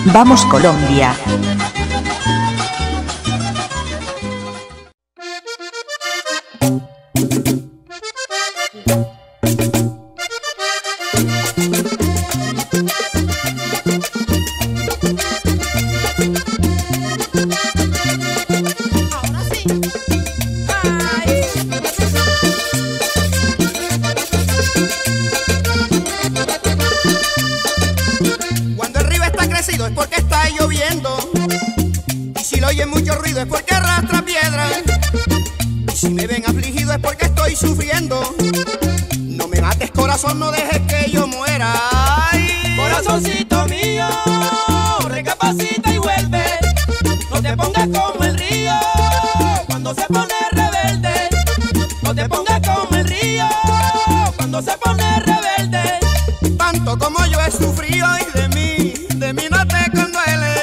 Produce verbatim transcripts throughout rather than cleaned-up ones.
Vamos Colombia. Es porque está lloviendo, y si lo oyen mucho ruido es porque arrastra piedra, y si me ven afligido es porque estoy sufriendo. No me mates, corazón, no dejes que yo muera. Ay. Corazoncito mío, recapacita y vuelve. No te pongas como el río cuando se pone rebelde. No te pongas como el río cuando se pone rebelde. Tanto como yo he sufrido y de mí, de mí no te conduele.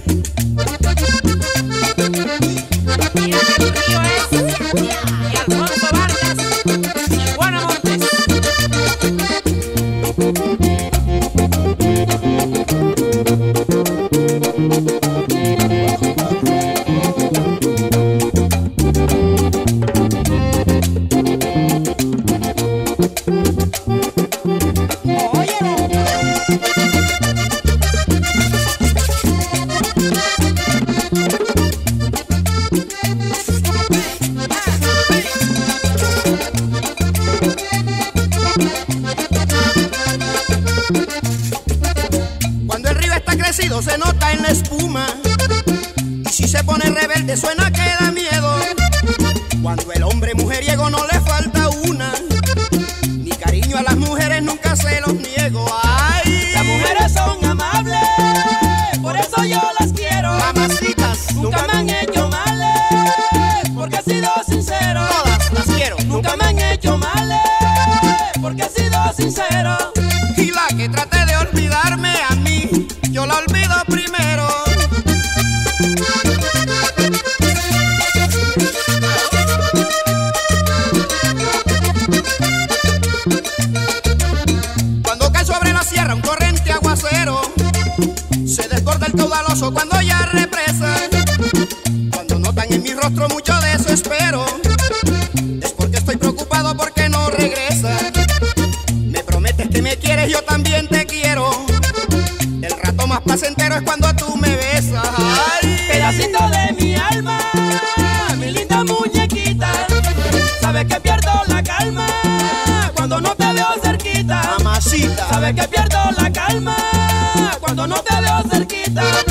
Mira que el río es y Alfonso Vargas y Juana Montes. Cuando el río está crecido se nota en la espuma, y si se pone rebelde suena que da miedo. Cuando el hombre mujeriego no le falta una, mi cariño a las mujeres nunca se los niego. Ay. Las mujeres son amables, por eso yo las quiero. Mamacitas, Nunca me han hecho males, porque he sido sincero. todas las quiero. Nunca me han hecho males, porque he sido sincero. Y la que trate de olvidarme a mí, yo la olvido primero. Cuando cae sobre la sierra un torrente aguacero, se desborda el caudaloso cuando ya represa. Cuando notan en mi rostro mucho desespero, es porque estoy preocupado porque no regresa. Me prometes que me quieres, yo también te quiero. El rato más placentero es cuando tú me besas. Ay. Pedacito de mi alma, mi linda muñequita. Sabes que pierdo la calma cuando no te veo cerquita. Mamacita. Sabes que pierdo la calma cuando no te veo cerquita.